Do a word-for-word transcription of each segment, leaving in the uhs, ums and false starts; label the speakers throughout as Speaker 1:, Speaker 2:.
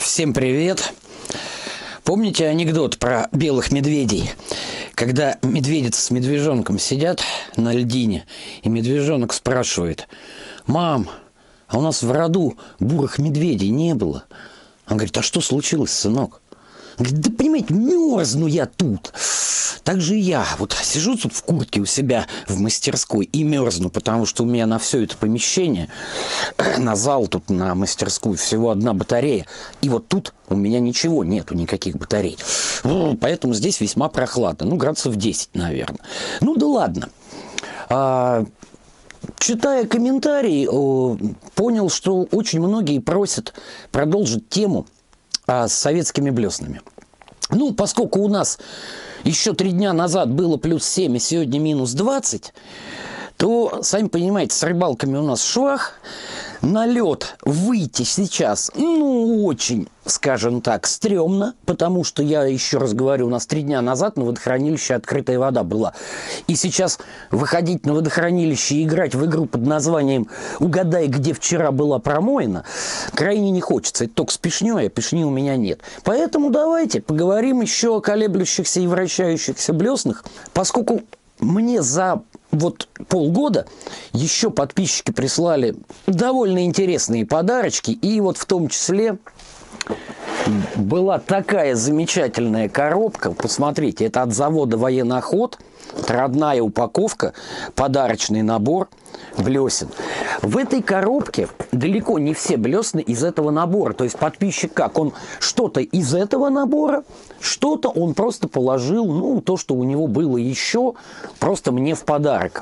Speaker 1: Всем привет! Помните анекдот про белых медведей? Когда медведица с медвежонком сидят на льдине, и медвежонок спрашивает: «Мам, а у нас в роду бурых медведей не было». Он говорит: «А что случилось, сынок?» Он говорит: «Да понимаете, мерзну я тут. Так же и я. Вот сижу тут в куртке у себя в мастерской и мерзну, потому что у меня на все это помещение, на зал тут, на мастерскую, всего одна батарея. И вот тут у меня ничего нету, никаких батарей. Поэтому здесь весьма прохладно. Ну, градусов десять, наверное. Ну, да ладно. А, читая комментарии, понял, что очень многие просят продолжить тему с советскими блеснами. Ну, поскольку у нас еще три дня назад было плюс семь, и сегодня минус двадцать, то, сами понимаете, с рыбалками у нас швах. На лед выйти сейчас, ну, очень, скажем так, стрёмно, потому что, я еще раз говорю, у нас три дня назад на водохранилище открытая вода была. И сейчас выходить на водохранилище и играть в игру под названием «Угадай, где вчера была промоина» крайне не хочется. Это только с пешней, а пешни у меня нет. Поэтому давайте поговорим еще о колеблющихся и вращающихся блеснах, поскольку мне за вот полгода еще подписчики прислали довольно интересные подарочки. И вот в том числе была такая замечательная коробка. Посмотрите, это от завода «Военоход». Это родная упаковка, подарочный набор блесен. В этой коробке далеко не все блесны из этого набора. То есть подписчик как? Он что-то из этого набора, что-то он просто положил, ну, то, что у него было еще, просто мне в подарок.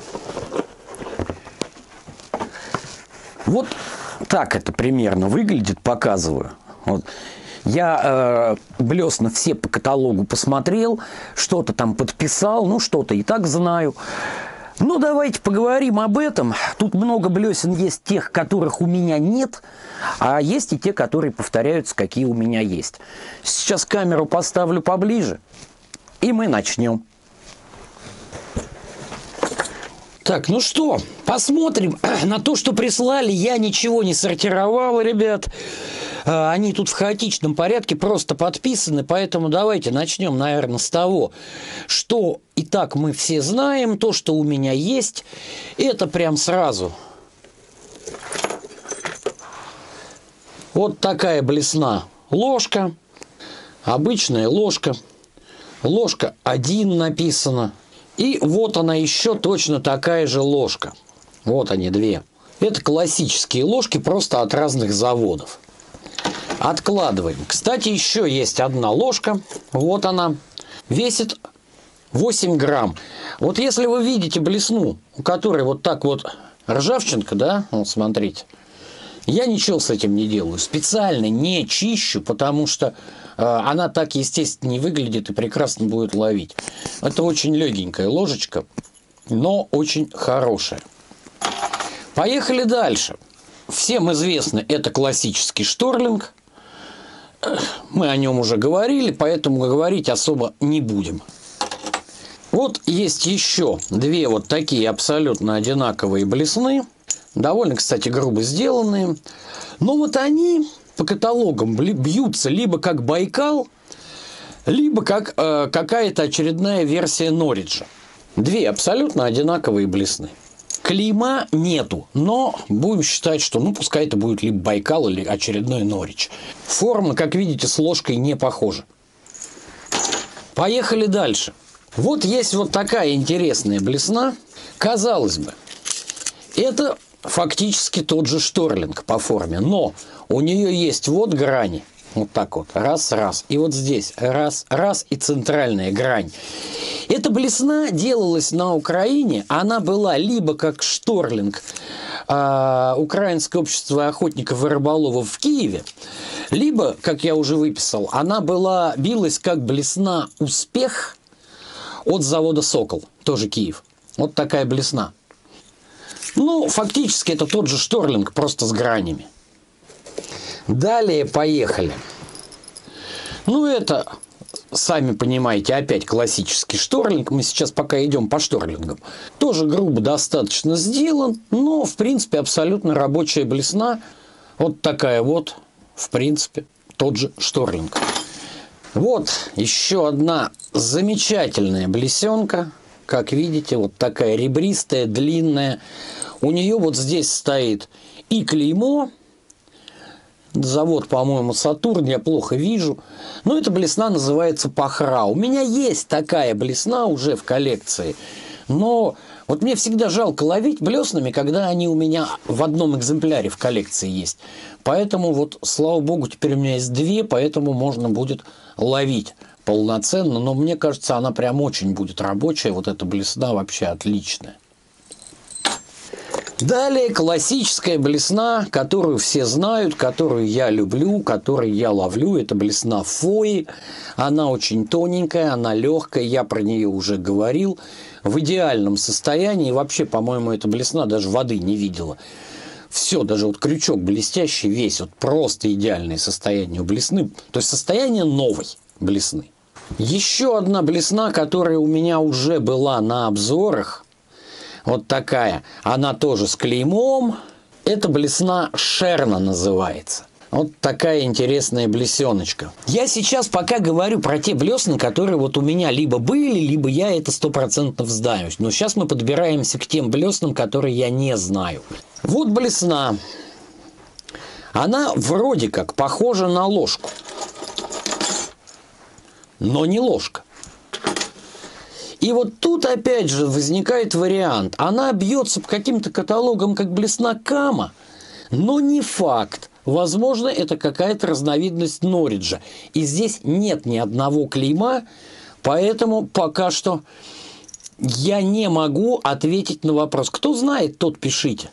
Speaker 1: Вот так это примерно выглядит, показываю. Вот. Я э, блесна все по каталогу посмотрел, что-то там подписал, ну что-то и так знаю. Ну давайте поговорим об этом. Тут много блесен есть тех, которых у меня нет, а есть и те, которые повторяются, какие у меня есть. Сейчас камеру поставлю поближе, и мы начнем. Так, ну что, посмотрим на то, что прислали. Я ничего не сортировал, ребят. Они тут в хаотичном порядке просто подписаны, поэтому давайте начнем, наверное, с того, что и так мы все знаем, то, что у меня есть, это прям сразу. Вот такая блесна ложка, обычная ложка, ложка один написано, и вот она еще точно такая же ложка. Вот они две. Это классические ложки, просто от разных заводов. Откладываем. Кстати, еще есть одна ложка. Вот она. Весит восемь грамм. Вот если вы видите блесну, у которой вот так вот ржавчинка, да, вот смотрите. Я ничего с этим не делаю. Специально не чищу, потому что э, она так, естественно, не выглядит и прекрасно будет ловить. Это очень легенькая ложечка, но очень хорошая. Поехали дальше. Всем известно, это классический шторлинг. Мы о нем уже говорили, поэтому говорить особо не будем. Вот есть еще две вот такие абсолютно одинаковые блесны. Довольно, кстати, грубо сделанные. Но вот они по каталогам бьются либо как Байкал, либо как э, какая-то очередная версия Норриджа. Две абсолютно одинаковые блесны. Клейма нету, но будем считать, что ну пускай это будет либо Байкал, или очередной Норридж. Форма, как видите, с ложкой не похожа. Поехали дальше. Вот есть вот такая интересная блесна. Казалось бы, это фактически тот же шторлинг по форме, но у нее есть вот грани. Вот так вот, раз, раз. И вот здесь раз, раз, и центральная грань. Эта блесна делалась на Украине. Она была либо как шторлинг э, Украинское общество охотников и рыболовов в Киеве, либо, как я уже выписал, она была, билась как блесна «Успех» от завода «Сокол», тоже Киев. Вот такая блесна. Ну, фактически это тот же шторлинг, просто с гранями. Далее поехали. Ну, это, сами понимаете, опять классический шторлинг. Мы сейчас пока идем по шторлингам. Тоже грубо достаточно сделан, но, в принципе, абсолютно рабочая блесна. Вот такая вот, в принципе. тот же Шторлинг. Вот еще одна замечательная блесенка. Как видите, вот такая ребристая, длинная. У нее вот здесь стоит и клеймо. Завод, по-моему, Сатурн, я плохо вижу. Но эта блесна называется Пахра. У меня есть такая блесна уже в коллекции. Но вот мне всегда жалко ловить блеснами, когда они у меня в одном экземпляре в коллекции есть. Поэтому вот, слава богу, теперь у меня есть две, поэтому можно будет ловить полноценно. Но мне кажется, она прям очень будет рабочая. Вот эта блесна вообще отличная. Далее классическая блесна, которую все знают, которую я люблю, которую я ловлю. Это блесна Фои. Она очень тоненькая, она легкая, я про нее уже говорил. В идеальном состоянии. Вообще, по-моему, эта блесна даже воды не видела. Все, даже вот крючок блестящий весь. Вот просто идеальное состояние у блесны. То есть состояние новой блесны. Еще одна блесна, которая у меня уже была на обзорах. Вот такая. Она тоже с клеймом. Это блесна Шерна называется. Вот такая интересная блесеночка. Я сейчас пока говорю про те блесны, которые вот у меня либо были, либо я это стопроцентно знаю. Но сейчас мы подбираемся к тем блеснам, которые я не знаю. Вот блесна. Она вроде как похожа на ложку. Но не ложка. И вот тут опять же возникает вариант. Она бьется по каким-то каталогам как блесна Кама, но не факт. Возможно, это какая-то разновидность Норриджа. И здесь нет ни одного клейма, поэтому пока что я не могу ответить на вопрос. Кто знает, тот пишите.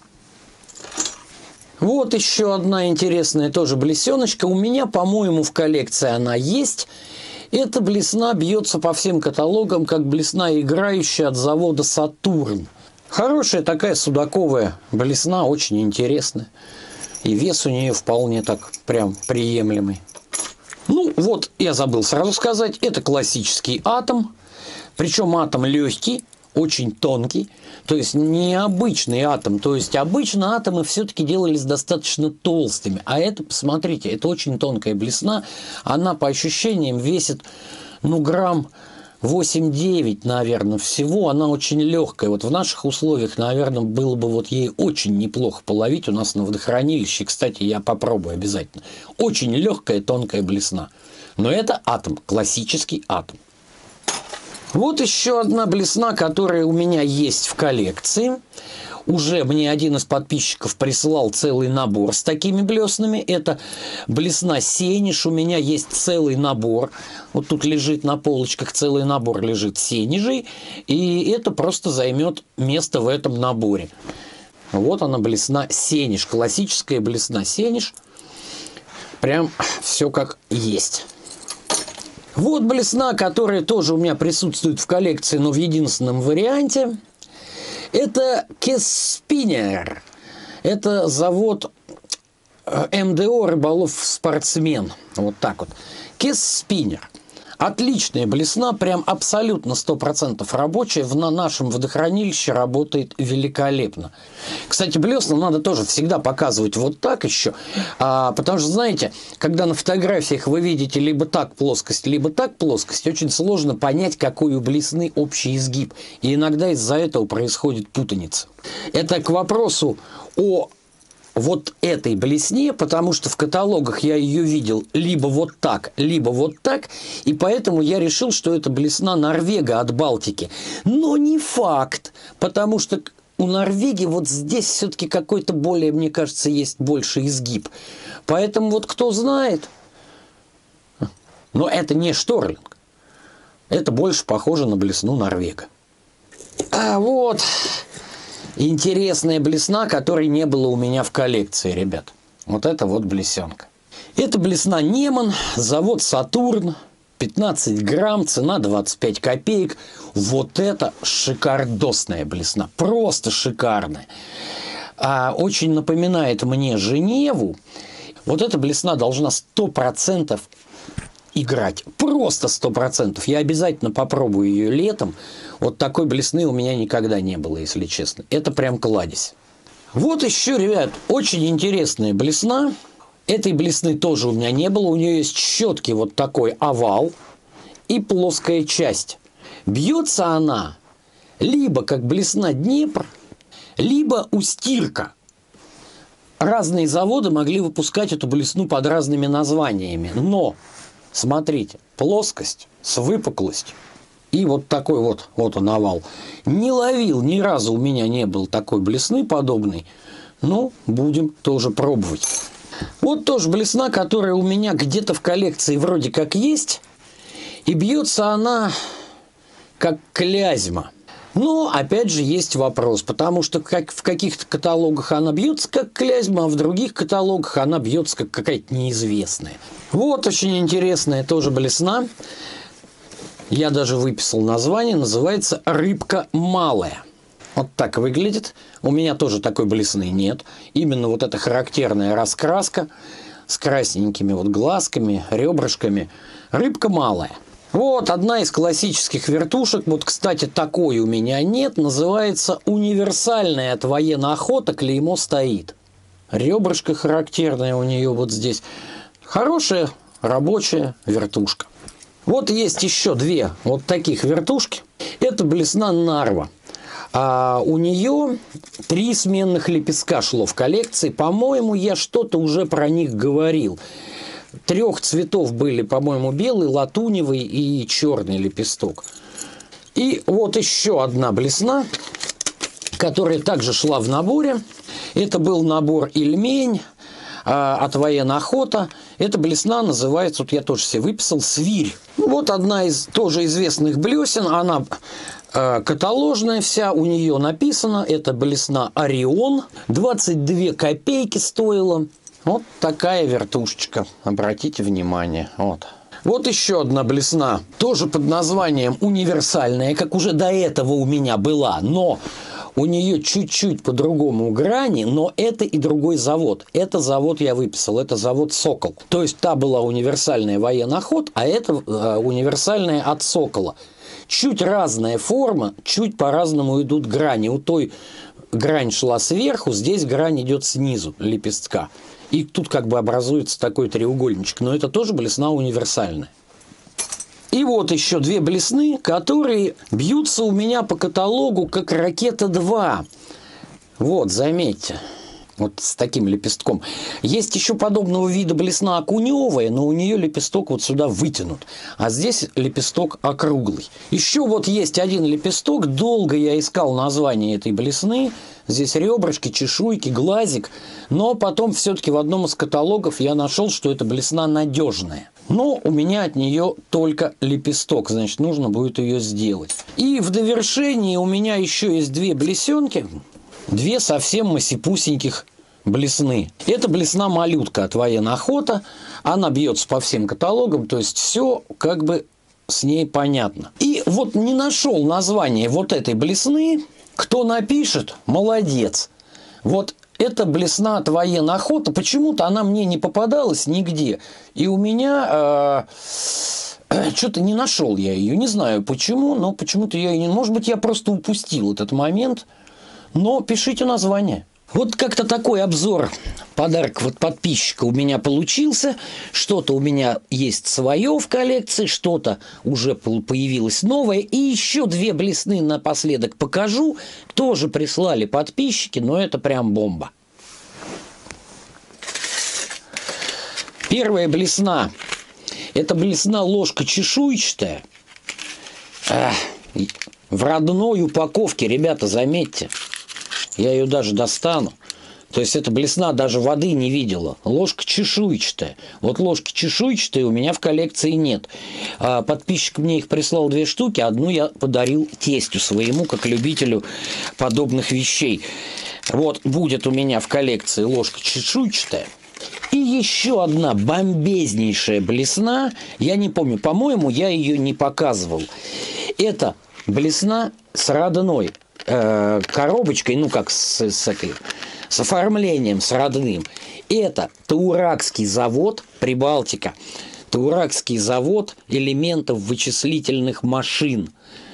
Speaker 1: Вот еще одна интересная тоже блесеночка. У меня, по-моему, в коллекции она есть. Эта блесна бьется по всем каталогам, как блесна, играющая от завода Сатурн. Хорошая такая судаковая блесна, очень интересная. И вес у нее вполне так прям приемлемый. Ну, вот, я забыл сразу сказать, это классический атом. Причем атом легкий, очень тонкий. То есть необычный атом. То есть обычно атомы все-таки делались достаточно толстыми. А это, посмотрите, это очень тонкая блесна. Она по ощущениям весит, ну, грамм восемь-девять, наверное, всего. Она очень легкая. Вот в наших условиях, наверное, было бы вот ей очень неплохо половить. У нас на водохранилище, кстати, я попробую обязательно. Очень легкая, тонкая блесна. Но это атом, классический атом. Вот еще одна блесна, которая у меня есть в коллекции. Уже мне один из подписчиков прислал целый набор с такими блеснами. Это блесна Сенеж. У меня есть целый набор. Вот тут лежит на полочках целый набор лежит Сенежей. И это просто займет место в этом наборе. Вот она, блесна Сенеж. Классическая блесна Сенеж. Прям все как есть. Вот блесна, которая тоже у меня присутствует в коллекции, но в единственном варианте. Это Кеспинер. Это завод эм дэ о «Рыболов-спортсмен». Вот так вот. Кеспинер. Отличная блесна, прям абсолютно сто процентов рабочая. В на нашем водохранилище работает великолепно. Кстати, блесна надо тоже всегда показывать вот так еще. А, потому что, знаете, когда на фотографиях вы видите либо так плоскость, либо так плоскость, очень сложно понять, какой у блесны общий изгиб. И иногда из-за этого происходит путаница. Это к вопросу о вот этой блесне, потому что в каталогах я ее видел либо вот так, либо вот так, и поэтому я решил, что это блесна Норвега от Балтики. Но не факт, потому что у Норвегии вот здесь все-таки какой-то более, мне кажется, есть больше изгиб. Поэтому вот кто знает, но это не Шторлинг, это больше похоже на блесну Норвега. А вот интересная блесна, которой не было у меня в коллекции, ребят. Вот это вот блесенка. Это блесна Неман, завод Сатурн, пятнадцать грамм, цена двадцать пять копеек. Вот это шикардосная блесна, просто шикарная. А, очень напоминает мне Женеву. Вот эта блесна должна сто процентов играть. Просто сто процентов. Я обязательно попробую ее летом. Вот такой блесны у меня никогда не было, если честно. Это прям кладезь. Вот еще, ребят, очень интересная блесна. Этой блесны тоже у меня не было. У нее есть четкий вот такой овал и плоская часть. Бьется она либо как блесна Днепр, либо Устирка. Разные заводы могли выпускать эту блесну под разными названиями. Но, смотрите, плоскость с выпуклостью. И вот такой вот, вот он овал. Не ловил, ни разу у меня не было такой блесны подобной. Ну, будем тоже пробовать. Вот тоже блесна, которая у меня где-то в коллекции вроде как есть. И бьется она как клязьма. Но, опять же, есть вопрос. Потому что как в каких-то каталогах она бьется как клязьма, а в других каталогах она бьется как какая-то неизвестная. Вот очень интересная тоже блесна. Я даже выписал название, называется «Рыбка малая». Вот так выглядит. У меня тоже такой блесны нет. Именно вот эта характерная раскраска с красненькими вот глазками, ребрышками. Рыбка малая. Вот одна из классических вертушек. Вот, кстати, такой у меня нет. Называется «Универсальная от военной охоты». Клеймо стоит. Ребрышко характерное у нее вот здесь. Хорошая рабочая вертушка. Вот есть еще две вот таких вертушки. Это блесна Нарва. А у нее три сменных лепестка шло в коллекции. По-моему, я что-то уже про них говорил. Трех цветов были, по-моему, белый, латуневый и черный лепесток. И вот еще одна блесна, которая также шла в наборе. Это был набор «Ильмень» от военной охоты. Эта блесна называется, вот я тоже себе выписал, «Свирь». Вот одна из тоже известных блесен. Она э, каталожная вся, у нее написано. Это блесна «Орион». двадцать две копейки стоила. Вот такая вертушечка. Обратите внимание. Вот. Вот еще одна блесна. Тоже под названием «Универсальная», как уже до этого у меня была. Но у нее чуть-чуть по-другому грани, но это и другой завод. Это завод я выписал, это завод «Сокол». То есть та была универсальная военный охот, а это э, универсальная от «Сокола». Чуть разная форма, чуть по-разному идут грани. У той грань шла сверху, здесь грань идет снизу лепестка. И тут как бы образуется такой треугольничек. Но это тоже блесна универсальная. И вот еще две блесны, которые бьются у меня по каталогу как «Ракета два». Вот, заметьте. Вот с таким лепестком. Есть еще подобного вида блесна окуневая, но у нее лепесток вот сюда вытянут. А здесь лепесток округлый. Еще вот есть один лепесток. Долго я искал название этой блесны. Здесь ребрышки, чешуйки, глазик. Но потом все-таки в одном из каталогов я нашел, что эта блесна надежная. Но у меня от нее только лепесток. Значит, нужно будет ее сделать. И в довершении у меня еще есть две блесенки. Две совсем масипусеньких блесны. Это блесна малютка от военной охоты. Она бьется по всем каталогам. То есть все как бы с ней понятно. И вот не нашел название вот этой блесны. Кто напишет, молодец. Вот эта блесна от военной охоты. Почему-то она мне не попадалась нигде. И у меня... Э, что-то не нашел я ее. Не знаю почему, но почему-то я ее не... Может быть, я просто упустил этот момент. Но пишите название. Вот как-то такой обзор, подарок вот подписчика у меня получился. Что-то у меня есть свое в коллекции, что-то уже появилось новое. И еще две блесны напоследок покажу. Тоже прислали подписчики, но это прям бомба. Первая блесна. Это блесна ложка чешуйчатая. Ах, в родной упаковке, ребята, заметьте. Я ее даже достану. То есть эта блесна даже воды не видела. Ложка чешуйчатая. Вот ложки чешуйчатые у меня в коллекции нет. А подписчик мне их прислал две штуки. Одну я подарил тестю своему, как любителю подобных вещей. Вот будет у меня в коллекции ложка чешуйчатая. И еще одна бомбезнейшая блесна. Я не помню, по-моему, я ее не показывал. Это блесна с родной э, коробочкой, ну как с, с, этой, с оформлением, с родным. Это Тауракский завод Прибалтика. Тауракский завод элементов вычислительных машин.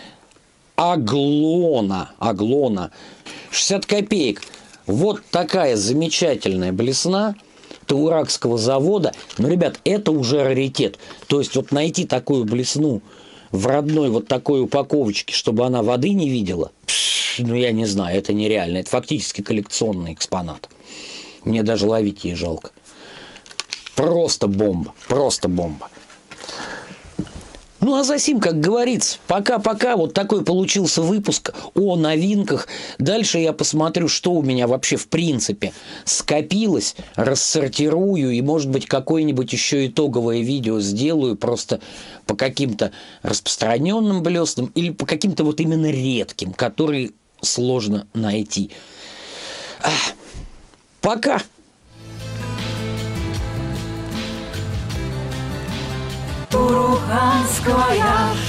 Speaker 1: Аглона. Аглона. шестьдесят копеек. Вот такая замечательная блесна. Тауракского завода. Но, ребят, это уже раритет. То есть вот найти такую блесну в родной вот такой упаковочке, чтобы она воды не видела, пш, ну я не знаю, это нереально. Это фактически коллекционный экспонат. Мне даже ловить ей жалко. Просто бомба, просто бомба. Ну, а за сим, как говорится, пока-пока. Вот такой получился выпуск о новинках. Дальше я посмотрю, что у меня вообще в принципе скопилось, рассортирую и, может быть, какое-нибудь еще итоговое видео сделаю просто по каким-то распространенным блеснам или по каким-то вот именно редким, которые сложно найти. Пока!
Speaker 2: Туруханская